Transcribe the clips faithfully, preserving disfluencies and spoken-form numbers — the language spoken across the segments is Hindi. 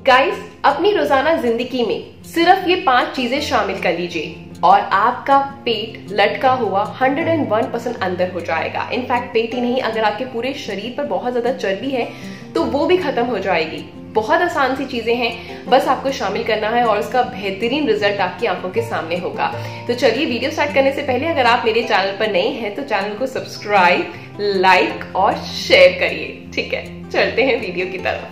गाइस, अपनी रोजाना जिंदगी में सिर्फ ये पांच चीजें शामिल कर लीजिए और आपका पेट लटका हुआ एक सौ एक परसेंट अंदर हो जाएगा। इनफैक्ट पेट ही नहीं, अगर आपके पूरे शरीर पर बहुत ज्यादा चर्बी है तो वो भी खत्म हो जाएगी। बहुत आसान सी चीजें हैं, बस आपको शामिल करना है और उसका बेहतरीन रिजल्ट आपकी आंखों के सामने होगा। तो चलिए, वीडियो स्टार्ट करने से पहले अगर आप मेरे चैनल पर नए हैं तो चैनल को सब्सक्राइब, लाइक और शेयर करिए। ठीक है, चलते हैं वीडियो की तरफ।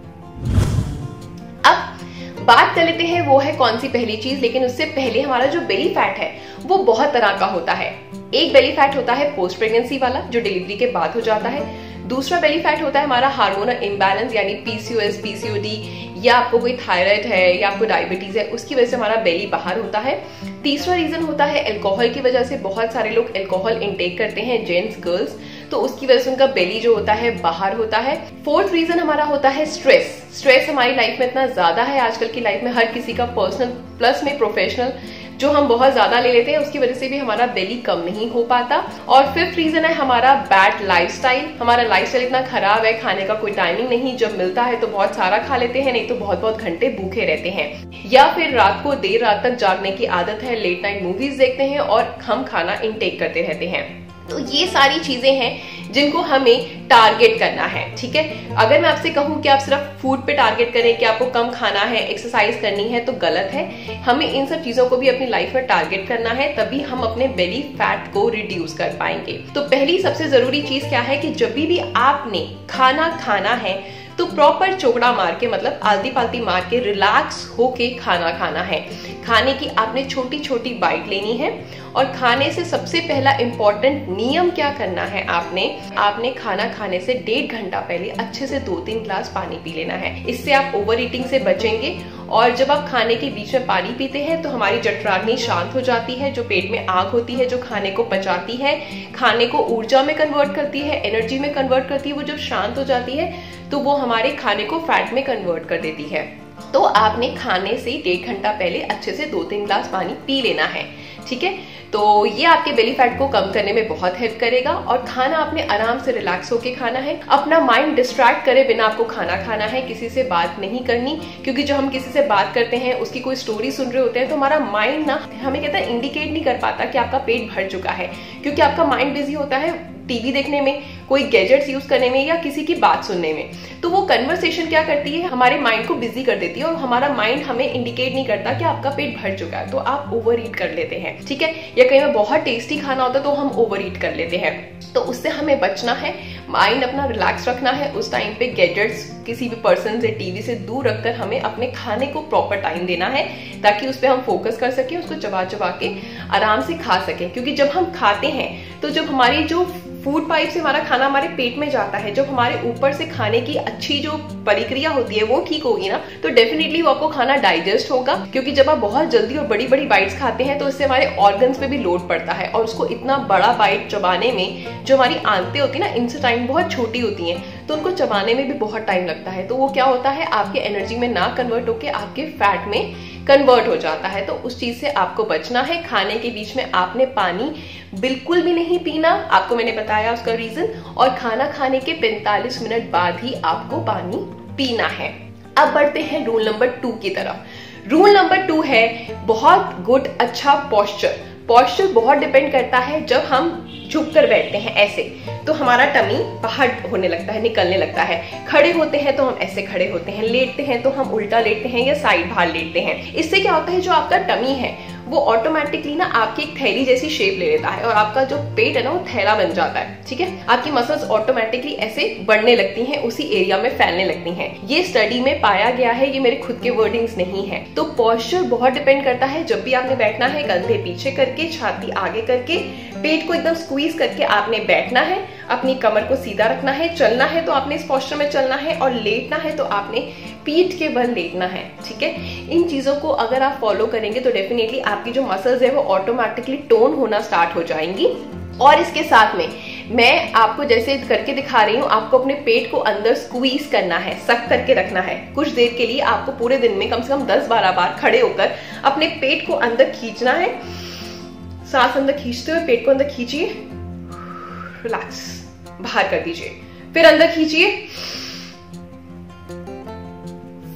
अब बात कर लेते हैं वो है कौन सी पहली चीज, लेकिन उससे पहले हमारा जो बेली फैट है वो बहुत तरह का होता है। एक बेली फैट होता है पोस्ट प्रेगनेंसी वाला, जो डिलीवरी के बाद हो जाता है। दूसरा बेली फैट होता है हमारा हार्मोनल इम्बैलेंस, यानी पीसीओएस, पीसीओडी, या आपको कोई थायराइड है या आपको डायबिटीज है, उसकी वजह से हमारा बेली बाहर होता है। तीसरा रीजन होता है अल्कोहल की वजह से। बहुत सारे लोग अल्कोहल इंटेक करते हैं, जेंट्स, गर्ल्स, तो उसकी वजह से उनका बेली जो होता है बाहर होता है। फोर्थ रीजन हमारा होता है स्ट्रेस। स्ट्रेस हमारी लाइफ में इतना ज्यादा है आजकल की लाइफ में, हर किसी का पर्सनल प्लस में प्रोफेशनल, जो हम बहुत ज्यादा ले लेते हैं, उसकी वजह से भी हमारा बेली कम नहीं हो पाता। और फिफ्थ रीजन है हमारा बैड लाइफस्टाइल। हमारा लाइफस्टाइल इतना खराब है, खाने का कोई टाइमिंग नहीं, जब मिलता है तो बहुत सारा खा लेते हैं, नहीं तो बहुत बहुत घंटे भूखे रहते हैं। या फिर रात को देर रात तक जागने की आदत है, लेट नाइट मूवीज देखते हैं और हम खाना इंटेक करते रहते हैं। तो ये सारी चीजें हैं जिनको हमें टारगेट करना है। ठीक है, अगर मैं आपसे कहूं कि आप सिर्फ फूड पे टारगेट करें कि आपको कम खाना है, एक्सरसाइज करनी है, तो गलत है। हमें इन सब चीजों को भी अपनी लाइफ में टारगेट करना है, तभी हम अपने बेली फैट को रिड्यूस कर पाएंगे। तो पहली सबसे जरूरी चीज क्या है कि जब भी आपने खाना खाना है तो प्रॉपर चोकड़ा मार के, मतलब आलती पालती मार के, रिलैक्स होके खाना खाना है। खाने की आपने छोटी छोटी बाइट लेनी है। और खाने से सबसे पहला इंपॉर्टेंट नियम क्या करना है, आपने आपने खाना खाने से डेढ़ घंटा पहले अच्छे से दो तीन ग्लास पानी पी लेना है। इससे आप ओवर ईटिंग से बचेंगे। और जब आप खाने के बीच में पानी पीते हैं तो हमारी जठराग्नि शांत हो जाती है, जो पेट में आग होती है, जो खाने को पचाती है, खाने को ऊर्जा में कन्वर्ट करती है, एनर्जी में कन्वर्ट करती है, वो जब शांत हो जाती है तो वो हमारे खाने को फैट में कन्वर्ट कर देती है। तो आपने खाने से डेढ़ घंटा पहले अच्छे से दो तीन ग्लास पानी पी लेना है। ठीक है, तो ये आपके बेली फैट को कम करने में बहुत हेल्प करेगा। और खाना आपने आराम से रिलैक्स होके खाना है, अपना माइंड डिस्ट्रैक्ट करे बिना आपको खाना खाना है, किसी से बात नहीं करनी। क्योंकि जब हम किसी से बात करते हैं, उसकी कोई स्टोरी सुन रहे होते हैं, तो हमारा माइंड ना हमें कहता है इंडिकेट नहीं कर पाता कि आपका पेट भर चुका है, क्योंकि आपका माइंड बिजी होता है टीवी देखने में, कोई गैजेट्स यूज करने में, या किसी की बात सुनने में। तो वो कन्वर्सेशन क्या करती है, हमारे माइंड को बिजी कर देती है और हमारा माइंड हमें इंडिकेट नहीं करता कि आपका पेट भर चुका है, तो आप ओवर ईट कर लेते हैं। ठीक है, या कहीं में बहुत टेस्टी खाना होता है तो हम ओवर ईट कर लेते हैं। तो उससे हमें बचना है, माइंड अपना रिलैक्स रखना है। उस टाइम पे गैजेट्स, किसी भी पर्सन से, टीवी से दूर रखकर हमें अपने खाने को प्रॉपर टाइम देना है, ताकि उस पर हम फोकस कर सकें, उसको चबा चबा के आराम से खा सकें। क्योंकि जब हम खाते हैं तो जब हमारी जो फूड पाइप से हमारा खाना हमारे पेट में जाता है, जब हमारे ऊपर से खाने की अच्छी जो प्रक्रिया होती है वो ठीक होगी ना, तो डेफिनेटली वो आपको खाना डाइजेस्ट होगा। क्योंकि जब आप बहुत जल्दी और बड़ी बड़ी बाइट्स खाते हैं तो इससे हमारे ऑर्गन्स पे भी लोड पड़ता है, और उसको इतना बड़ा बाइट चबाने में, जो हमारी आंतें होती है ना, इनसे टाइम बहुत छोटी होती हैं, तो उनको चबाने में भी बहुत टाइम लगता है। तो वो क्या होता है, आपके एनर्जी में ना कन्वर्ट होके आपके फैट में कन्वर्ट हो जाता है। तो उस चीज से आपको बचना है। खाने के बीच में आपने पानी बिल्कुल भी नहीं पीना, आपको मैंने बताया उसका रीजन। और खाना खाने के पैंतालीस मिनट बाद ही आपको पानी पीना है। अब बढ़ते हैं रूल नंबर टू की तरफ। रूल नंबर टू है बहुत गुड, अच्छा पोस्चर। पोस्चर बहुत डिपेंड करता है। जब हम झुक कर बैठते हैं ऐसे, तो हमारा टमी बाहर होने लगता है, निकलने लगता है। खड़े होते हैं तो हम ऐसे खड़े होते हैं, लेटते हैं तो हम उल्टा लेटते हैं या साइड बाहर लेटते हैं। इससे क्या होता है, जो आपका टमी है वो ऑटोमेटिकली ना आपकी एक थैली जैसी शेप ले लेता है, और आपका जो पेट है ना वो थैला बन जाता है। ठीक है, आपकी मसल्स ऑटोमेटिकली ऐसे बढ़ने लगती हैं, उसी एरिया में फैलने लगती हैं। ये स्टडी में पाया गया है, ये मेरे खुद के वर्डिंग्स नहीं है। तो पोस्चर बहुत डिपेंड करता है। जब भी आपने बैठना है, कंधे पीछे करके, छाती आगे करके, पेट को एकदम स्क्वीज करके आपने बैठना है, अपनी कमर को सीधा रखना है। चलना है तो आपने इस पोस्चर में चलना है, और लेटना है तो आपने पीठ के बल लेटना है। ठीक है, इन चीजों को अगर आप फॉलो करेंगे तो डेफिनेटली आपकी जो मसल्स है वो ऑटोमेटिकली टोन होना स्टार्ट हो जाएंगी। और इसके साथ में मैं आपको जैसे करके दिखा रही हूँ, आपको अपने पेट को अंदर स्क्वीज करना है, सक करके रखना है। कुछ देर के लिए आपको पूरे दिन में कम से कम दस बारह बार खड़े होकर अपने पेट को अंदर खींचना है। सांस अंदर खींचते हुए पेट को अंदर खींचिए, रिलैक्स, बाहर कर दीजिए, फिर अंदर खींचिए,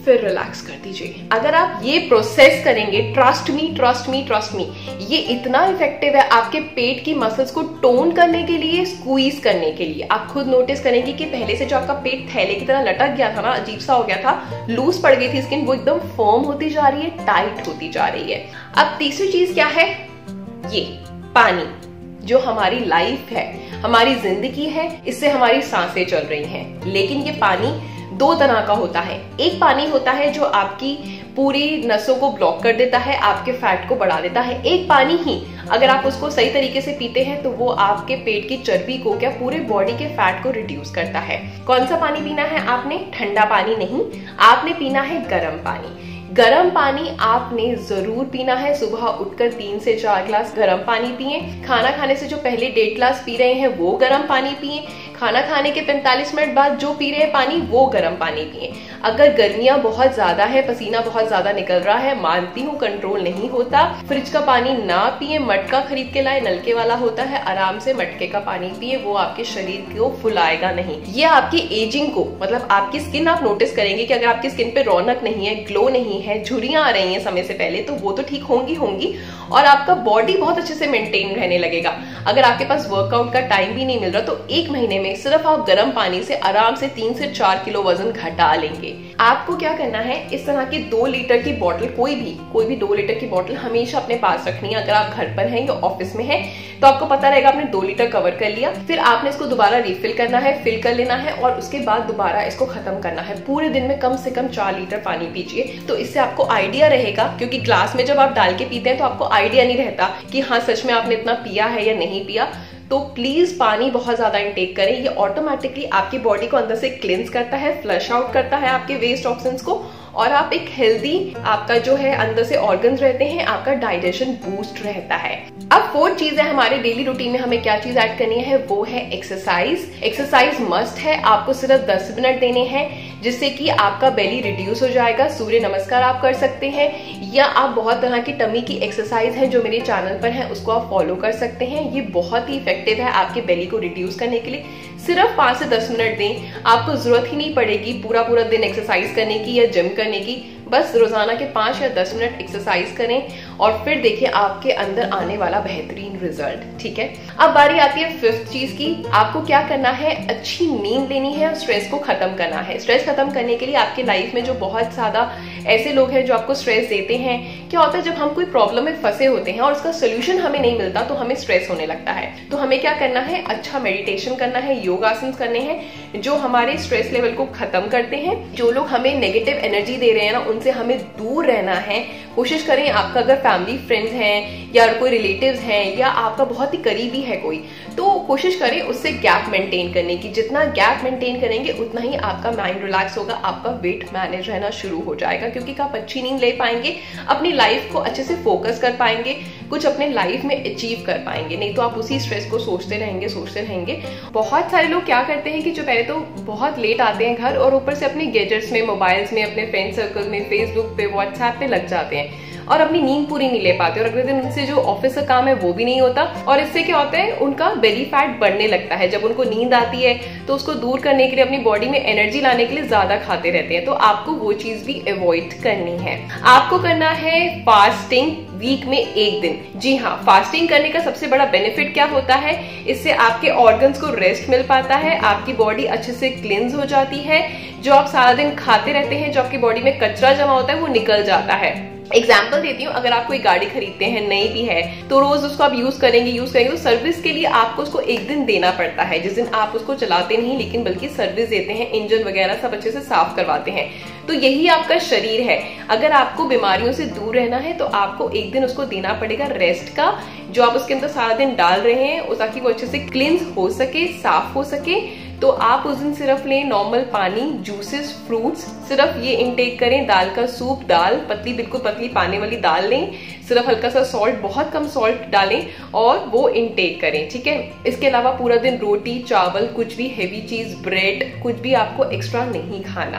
फिर रिलैक्स कर दीजिए। अगर आप ये प्रोसेस करेंगे, trust me trust me trust me, ये इतना इफेक्टिव है आपके पेट की मसल्स को टोन करने के लिए, स्क्वीज करने के लिए। आप खुद नोटिस करेंगे कि पहले से जो आपका पेट थैले की तरह लटक गया था ना, अजीब सा हो गया था, लूज पड़ गई थी स्किन, वो एकदम फर्म होती जा रही है, टाइट होती जा रही है। अब तीसरी चीज क्या है? ये पानी, जो हमारी लाइफ है, हमारी जिंदगी है, इससे हमारी सांसें चल रही हैं। लेकिन ये पानी दो तरह का होता है। एक पानी होता है जो आपकी पूरी नसों को ब्लॉक कर देता है, आपके फैट को बढ़ा देता है। एक पानी ही अगर आप उसको सही तरीके से पीते हैं तो वो आपके पेट की चर्बी को, क्या पूरे बॉडी के फैट को रिड्यूस करता है। कौन सा पानी पीना है आपने? ठंडा पानी नहीं, आपने पीना है गर्म पानी। गर्म पानी आपने जरूर पीना है। सुबह उठकर तीन से चार ग्लास गर्म पानी पिए। खाना खाने से जो पहले डेढ़ ग्लास पी रहे हैं वो गर्म पानी पिए। खाना खाने के पैंतालीस मिनट बाद जो पी रहे हैं पानी वो गर्म पानी पिए। अगर गर्मियां बहुत ज्यादा है, पसीना बहुत ज्यादा निकल रहा है, मानती हूँ कंट्रोल नहीं होता, फ्रिज का पानी ना पिए, मटका खरीद के लाए, नलके वाला होता है, आराम से मटके का पानी पिए, वो आपके शरीर को फुलाएगा नहीं। ये आपकी एजिंग को, मतलब आपकी स्किन, आप नोटिस करेंगे कि अगर आपकी स्किन पे रौनक नहीं है, ग्लो नहीं है, झुर्रियां आ रही हैं समय से पहले, तो वो तो ठीक होंगी होंगी और आपका बॉडी बहुत अच्छे से मेंटेन रहने लगेगा। अगर आपके पास वर्कआउट का टाइम भी नहीं मिल रहा तो एक महीने में सिर्फ आप गर्म पानी से आराम से तीन से चार किलो वजन घटा लेंगे। आपको क्या करना है, इस तरह की दो लीटर की बोतल, कोई भी कोई भी दो लीटर की बोतल हमेशा अपने पास रखनी है। अगर आप घर पर हैं या ऑफिस में हैं तो आपको पता रहेगा आपने दो लीटर कवर कर लिया, फिर आपने इसको दोबारा रिफिल करना है, फिल कर लेना है और उसके बाद दोबारा इसको खत्म करना है। पूरे दिन में कम से कम चार लीटर पानी पीजिए, तो इससे आपको आइडिया रहेगा, क्योंकि ग्लास में जब आप डाल के पीते हैं तो आपको आइडिया नहीं रहता कि हाँ सच में आपने इतना पिया है या नहीं पिया। तो प्लीज पानी बहुत ज्यादा इंटेक करें। ये ऑटोमेटिकली आपकी बॉडी को अंदर से क्लींस करता है, फ्लश आउट करता है आपके वेस्ट टॉक्सिन्स को, और आप एक हेल्दी, आपका जो है अंदर से ऑर्गन्स रहते हैं, आपका डाइजेशन बूस्ट रहता है। अब फोर्थ चीज है हमारे डेली रूटीन में हमें क्या चीज ऐड करनी है, वो है एक्सरसाइज। एक्सरसाइज मस्ट है, आपको सिर्फ दस मिनट देने हैं जिससे कि आपका बेली रिड्यूस हो जाएगा। सूर्य नमस्कार आप कर सकते हैं, या आप बहुत तरह की टमी की एक्सरसाइज है जो मेरे चैनल पर है, उसको आप फॉलो कर सकते हैं। ये बहुत ही इफेक्टिव है आपके बेली को रिड्यूस करने के लिए। सिर्फ पांच से दस मिनट दें, आपको जरूरत ही नहीं पड़ेगी पूरा पूरा दिन एक्सरसाइज करने की या जिम करने की। बस रोजाना के पांच या दस मिनट एक्सरसाइज करें और फिर देखिए आपके अंदर आने वाला बेहतरीन रिजल्ट। ठीक है, अब बारी आती है फिफ्थ चीज की। आपको क्या करना है, अच्छी नींद लेनी है और स्ट्रेस को खत्म करना है। स्ट्रेस खत्म करने के लिए आपकी लाइफ में जो बहुत ज्यादा ऐसे लोग हैं जो आपको स्ट्रेस देते हैं, क्या होता है जब हम कोई प्रॉब्लम में फंसे होते हैं और उसका सोल्यूशन हमें नहीं मिलता तो हमें स्ट्रेस होने लगता है। तो हमें क्या करना है, अच्छा मेडिटेशन करना है, योगासन करने हैं जो हमारे स्ट्रेस लेवल को खत्म करते हैं। जो लोग हमें नेगेटिव एनर्जी दे रहे हैं ना, उनसे हमें दूर रहना है। कोशिश करें, आपका अगर फैमिली फ्रेंड्स हैं या कोई रिलेटिव्स हैं या आपका बहुत ही करीबी है कोई, तो कोशिश करें उससे गैप मेंटेन करने की। जितना गैप मेंटेन करेंगे उतना ही आपका माइंड रिलैक्स होगा, आपका वेट मैनेज रहना शुरू हो जाएगा, क्योंकि आप अच्छी नींद ले पाएंगे, अपनी लाइफ को अच्छे से फोकस कर पाएंगे, कुछ अपने लाइफ में अचीव कर पाएंगे। नहीं तो आप उसी स्ट्रेस को सोचते रहेंगे सोचते रहेंगे बहुत सारे लोग क्या करते हैं कि जो पहले तो बहुत लेट आते हैं घर और ऊपर से अपने गैजेट्स में, मोबाइल्स में, अपने फ्रेंड सर्कल में, फेसबुक पे, व्हाट्सएप पे लग जाते हैं और अपनी नींद पूरी नहीं ले पाते और अगले दिन उनसे जो ऑफिस का काम है वो भी नहीं होता। और इससे क्या होता है, उनका बेली फैट बढ़ने लगता है। जब उनको नींद आती है तो उसको दूर करने के लिए, अपनी बॉडी में एनर्जी लाने के लिए ज्यादा खाते रहते हैं। तो आपको वो चीज भी अवॉइड करनी है। आपको करना है फास्टिंग, वीक में एक दिन। जी हाँ, फास्टिंग करने का सबसे बड़ा बेनिफिट क्या होता है, इससे आपके ऑर्गन्स को रेस्ट मिल पाता है, आपकी बॉडी अच्छे से क्लींस हो जाती है। जो आप सारा दिन खाते रहते हैं, जो आपकी बॉडी में कचरा जमा होता है वो निकल जाता है। एग्जाम्पल देती हूँ, अगर आप कोई गाड़ी खरीदते हैं, नई भी है, तो रोज उसको आप यूज करेंगे यूज करेंगे तो सर्विस के लिए आपको उसको एक दिन देना पड़ता है, जिस दिन आप उसको चलाते नहीं लेकिन बल्कि सर्विस देते हैं, इंजन वगैरह सब अच्छे से साफ करवाते हैं। तो यही आपका शरीर है। अगर आपको बीमारियों से दूर रहना है तो आपको एक दिन उसको देना पड़ेगा रेस्ट का, जो आप उसके अंदर सारा दिन डाल रहे हैं ताकि वो अच्छे से क्लींस हो सके, साफ हो सके। तो आप उस दिन सिर्फ लें नॉर्मल पानी, जूसेस, फ्रूट्स, सिर्फ ये इंटेक करें। दाल का सूप, दाल पतली, बिल्कुल पतली पाने वाली दाल लें, सिर्फ हल्का सा सॉल्ट, बहुत कम सॉल्ट डालें और वो इंटेक करें। ठीक है, इसके अलावा पूरा दिन रोटी, चावल, कुछ भी हेवी चीज, ब्रेड, कुछ भी आपको एक्स्ट्रा नहीं खाना।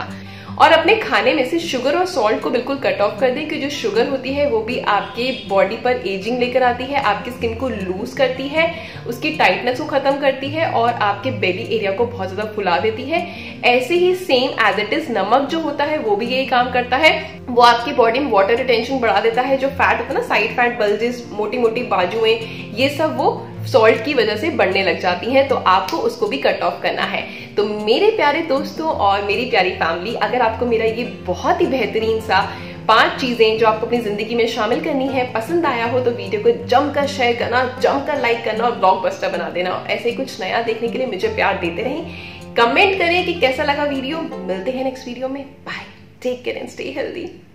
और अपने खाने में से शुगर और सॉल्ट को बिल्कुल कट ऑफ कर दें, क्योंकि जो शुगर होती है वो भी आपके बॉडी पर एजिंग लेकर आती है, आपकी स्किन को लूज करती है, उसकी टाइटनेस को खत्म करती है और आपके बेली एरिया को बहुत ज्यादा फुला देती है। ऐसे ही सेम एज इट इज नमक जो होता है वो भी यही काम करता है, वो आपकी बॉडी में वाटर रिटेंशन बढ़ा देता है। जो फैट होता है ना, साइड फैट, बल्जेस, मोटी मोटी बाजुएं, ये सब वो सॉल्ट की वजह से बढ़ने लग जाती हैं, तो आपको उसको भी कट ऑफ करना है। तो मेरे प्यारे दोस्तों और मेरी प्यारी फैमिली, अगर आपको मेरा ये बहुत ही बेहतरीन सा पांच चीजें जो आपको अपनी जिंदगी में शामिल करनी है पसंद आया हो, तो वीडियो को जमकर शेयर करना, जमकर लाइक करना और ब्लॉकबस्टर बना देना। ऐसे ही कुछ नया देखने के लिए मुझे प्यार देते रहें, कमेंट करें कि कैसा लगा वीडियो। मिलते हैं नेक्स्ट वीडियो में, bye, take care and stay healthy.